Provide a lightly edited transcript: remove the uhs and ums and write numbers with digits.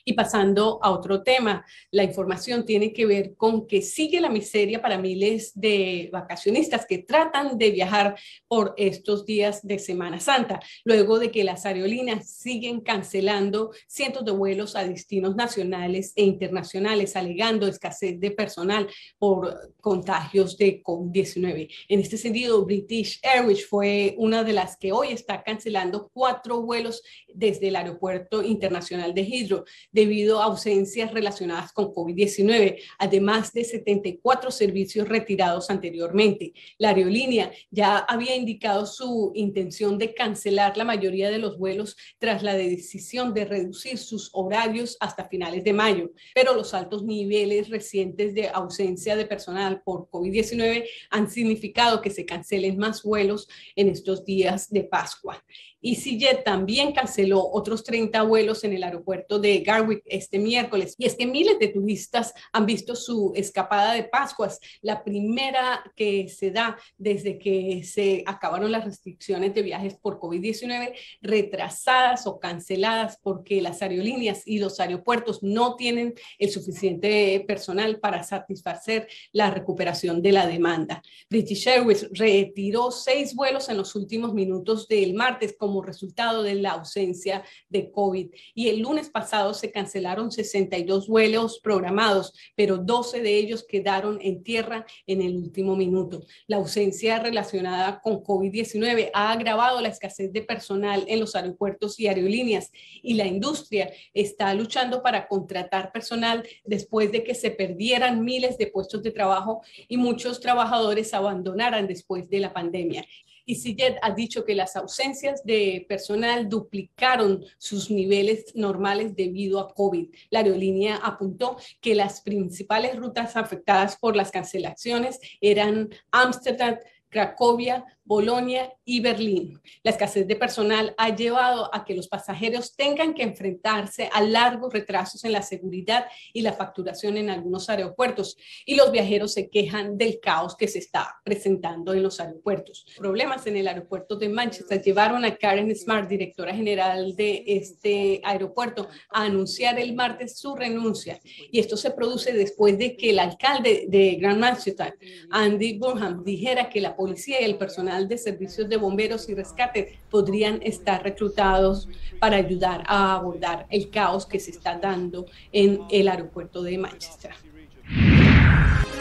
Y pasando a otro tema, la información tiene que ver con que sigue la miseria para miles de vacacionistas que tratan de viajar por estos días de Semana Santa, luego de que las aerolíneas siguen cancelando cientos de vuelos a destinos nacionales e internacionales, alegando escasez de personal por contagios de COVID-19. En este sentido, British Airways fue una de las que hoy está cancelando 4 vuelos desde el Aeropuerto Internacional de Heathrow, debido a ausencias relacionadas con COVID-19, además de 74 servicios retirados anteriormente. La aerolínea ya había indicado su intención de cancelar la mayoría de los vuelos tras la decisión de reducir sus horarios hasta finales de mayo, pero los altos niveles recientes de ausencia de personal por COVID-19 han significado que se cancelen más vuelos en estos días de Pascua. EasyJet también canceló otros 30 vuelos en el aeropuerto de Gatwick este miércoles. Y es que miles de turistas han visto su escapada de Pascuas, la primera que se da desde que se acabaron las restricciones de viajes por COVID-19, retrasadas o canceladas porque las aerolíneas y los aeropuertos no tienen el suficiente personal para satisfacer la recuperación de la demanda. British Airways retiró 6 vuelos en los últimos minutos del martes como resultado de la ausencia de COVID. Y el lunes pasado se cancelaron 62 vuelos programados, pero 12 de ellos quedaron en tierra en el último minuto. La ausencia relacionada con COVID-19 ha agravado la escasez de personal en los aeropuertos y aerolíneas, y la industria está luchando para contratar personal después de que se perdieran miles de puestos de trabajo y muchos trabajadores abandonaran después de la pandemia. EasyJet ha dicho que las ausencias de personal duplicaron sus niveles normales debido a COVID. La aerolínea apuntó que las principales rutas afectadas por las cancelaciones eran Ámsterdam, Cracovia, Bolonia y Berlín. La escasez de personal ha llevado a que los pasajeros tengan que enfrentarse a largos retrasos en la seguridad y la facturación en algunos aeropuertos, y los viajeros se quejan del caos que se está presentando en los aeropuertos. Problemas en el aeropuerto de Manchester llevaron a Karen Smart, directora general de este aeropuerto, a anunciar el martes su renuncia, y esto se produce después de que el alcalde de Grand Manchester, Andy Burnham, dijera que la policía y el personal de servicios de bomberos y rescate podrían estar reclutados para ayudar a abordar el caos que se está dando en el aeropuerto de Manchester.